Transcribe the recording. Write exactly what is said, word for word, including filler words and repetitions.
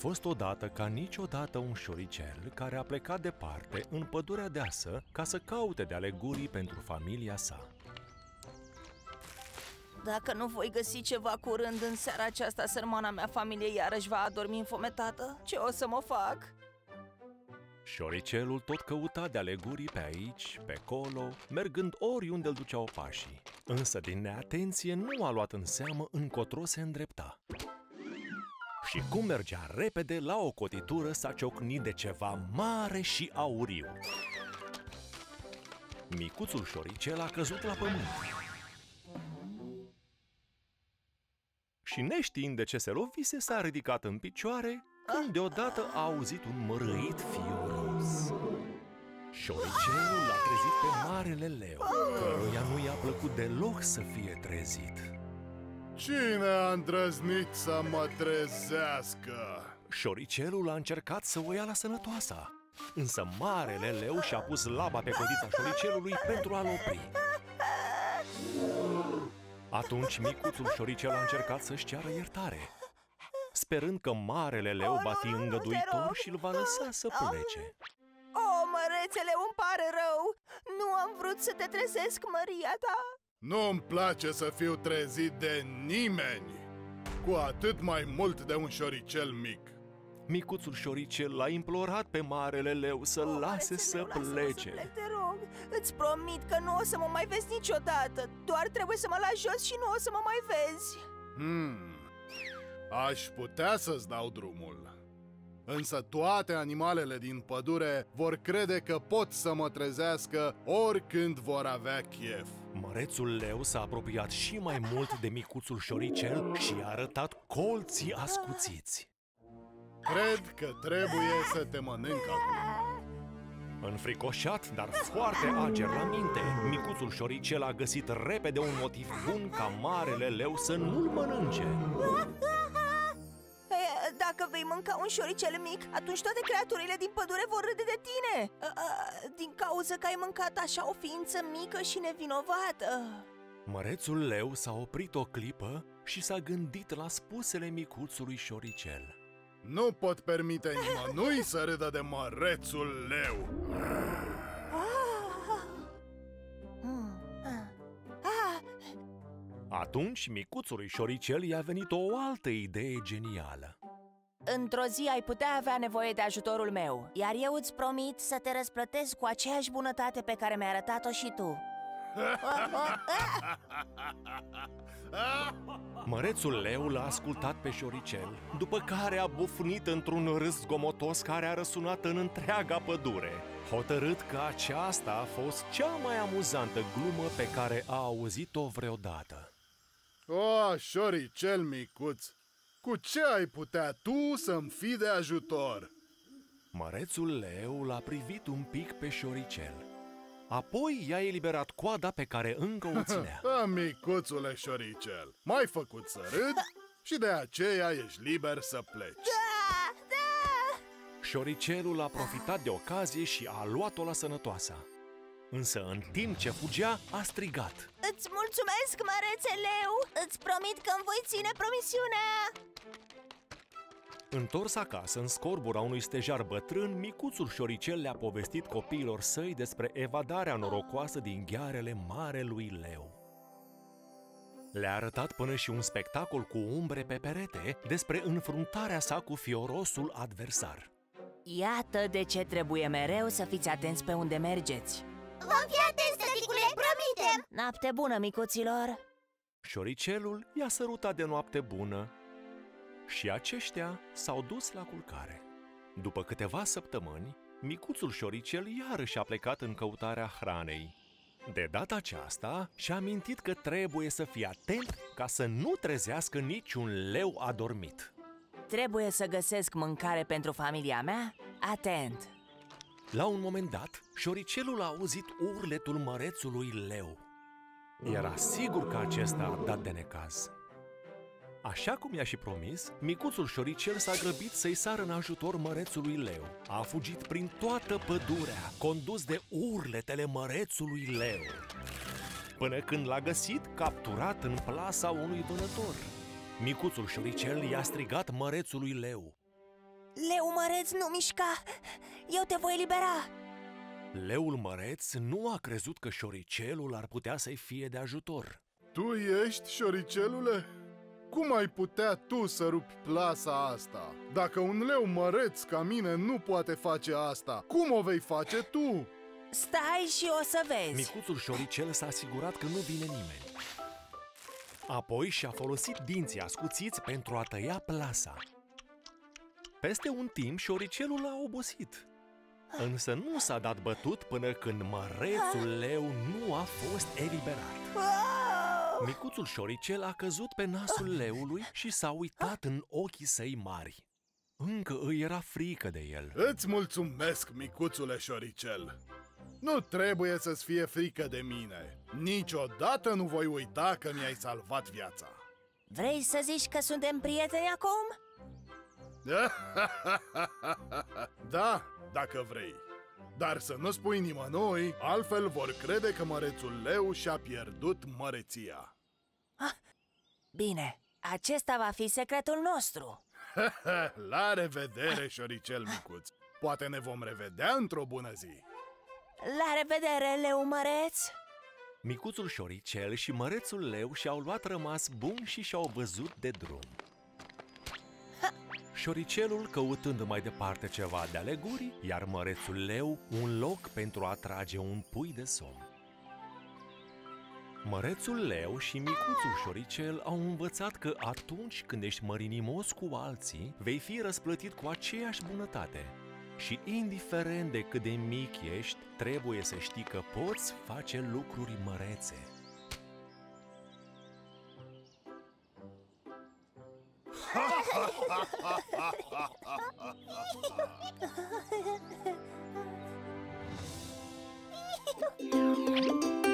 fost odată ca niciodată un șoricel care a plecat departe în pădurea deasă ca să caute de ale gurii pentru familia sa. Dacă nu voi găsi ceva curând, în seara aceasta sărmana mea familie iarăși va adormi înfometată. Ce o să mă fac? Șoricelul tot căuta de ale gurii pe aici, pe acolo, mergând oriunde îl duceau pașii. Însă din neatenție nu a luat în seamă încotro se îndrepta. Și cum mergea repede, la o cotitură s-a ciocnit de ceva mare și auriu. Micuțul șoricel a căzut la pământ. Și neștiind de ce se lovise, s-a ridicat în picioare, când deodată a auzit un mărâit fioros. Șoricelul l-a trezit pe marele leu, căruia nu i-a plăcut deloc să fie trezit. Cine a îndrăznit să mă trezească? Șoricelul a încercat să o ia la sănătoasa, însă marele leu și-a pus laba pe codița șoricelului pentru a-l opri. Atunci micuțul șoricel a încercat să-și ceară iertare, sperând că marele leu va fi îngăduitor și îl va lăsa să plece. O, mărețele, îmi pare rău! Nu am vrut să te trezesc, măria ta! Nu-mi place să fiu trezit de nimeni, cu atât mai mult de un șoricel mic. Micuțul șoricel l-a implorat pe marele leu să-l lase să plece. Plec, te rog, îți promit că nu o să mă mai vezi niciodată. Doar trebuie să mă lași jos și nu o să mă mai vezi. Hmm, aș putea să-ți dau drumul, însă toate animalele din pădure vor crede că pot să mă trezească oricând vor avea chef. Mărețul leu s-a apropiat și mai mult de micuțul șoricel și i-a arătat colții ascuțiți. Cred că trebuie să te mănânc acum. Înfricoșat, dar foarte ager la minte, micuțul șoricel a găsit repede un motiv bun ca marele leu să nu-l mănânce. Dacă vei mânca un șoricel mic, atunci toate creaturile din pădure vor râde de tine, din cauza că ai mâncat așa o ființă mică și nevinovată. Mărețul leu s-a oprit o clipă și s-a gândit la spusele micuțului șoricel. Nu pot permite nimănui să râdă de mărețul leu. Atunci micuțului șoricel i-a venit o altă idee genială. Într-o zi ai putea avea nevoie de ajutorul meu, iar eu îți promit să te răsplătesc cu aceeași bunătate pe care mi-ai arătat-o și tu. Mărețul leu l-a ascultat pe șoricel, după care a bufnit într-un râs zgomotos care a răsunat în întreaga pădure, hotărât că aceasta a fost cea mai amuzantă glumă pe care a auzit-o vreodată. O, șoricel micuț, cu ce ai putea tu să-mi fii de ajutor? Mărețul leu l-a privit un pic pe șoricel, apoi i-a eliberat coada pe care încă o ținea. A, micuțule șoricel, m-ai făcut să râd și de aceea ești liber să pleci. Da, da! Șoricelul a profitat de ocazie și a luat-o la sănătoasa. Însă în timp ce fugea, a strigat: Îți mulțumesc, mărețe leu! Îți promit că îmi voi ține promisiunea! Întors acasă, în scorbura unui stejar bătrân, micuțul șoricel le-a povestit copiilor săi despre evadarea norocoasă din ghearele marelui leu. Le-a arătat până și un spectacol cu umbre pe perete despre înfruntarea sa cu fiorosul adversar. Iată de ce trebuie mereu să fiți atenți pe unde mergeți. Vom fi atenți, tăticule, promitem! Noapte bună, micuților! Șoricelul i-a sărutat de noapte bună și aceștia s-au dus la culcare. După câteva săptămâni, micuțul șoricel iarăși a plecat în căutarea hranei. De data aceasta și-a amintit că trebuie să fie atent ca să nu trezească niciun leu adormit. Trebuie să găsesc mâncare pentru familia mea? Atent! La un moment dat, șoricelul a auzit urletul mărețului leu. Era sigur că acesta a dat de necaz. Așa cum i-a și promis, micuțul șoricel s-a grăbit să-i sară în ajutor mărețului leu. A fugit prin toată pădurea, condus de urletele mărețului leu, până când l-a găsit capturat în plasa unui vânător. Micuțul șoricel i-a strigat mărețului leu: Leu măreț, nu mișca! Eu te voi elibera! Leul măreț nu a crezut că șoricelul ar putea să-i fie de ajutor. Tu ești, șoricelule? Cum ai putea tu să rupi plasa asta? Dacă un leu măreț ca mine nu poate face asta, cum o vei face tu? Stai și o să vezi! Micuțul șoricel s-a asigurat că nu vine nimeni. Apoi și-a folosit dinții ascuțiți pentru a tăia plasa. Peste un timp, șoricelul a obosit. Însă nu s-a dat bătut până când mărețul leu nu a fost eliberat. Wow! Micuțul șoricel a căzut pe nasul leului și s-a uitat în ochii săi mari. Încă îi era frică de el. Îți mulțumesc, micuțule șoricel. Nu trebuie să-ți fie frică de mine. Niciodată nu voi uita că mi-ai salvat viața. Vrei să zici că suntem prieteni acum? Da, dacă vrei. Dar să nu spui nimănui, altfel vor crede că mărețul leu și-a pierdut măreția. Ah, bine, acesta va fi secretul nostru. La revedere, șoricel micuț. Poate ne vom revedea într-o bună zi. La revedere, leu măreț! Micuțul șoricel și mărețul leu și-au luat rămas buni și și-au văzut de drum. Ha! Șoricelul căutând mai departe ceva de aleguri, iar mărețul leu un loc pentru a trage un pui de somn. Mărețul leu și micuțul șoricel au învățat că atunci când ești mărinimos cu alții, vei fi răsplătit cu aceeași bunătate. Și indiferent de cât de mic ești, trebuie să știi că poți face lucruri mărețe. Ha ha ha ha!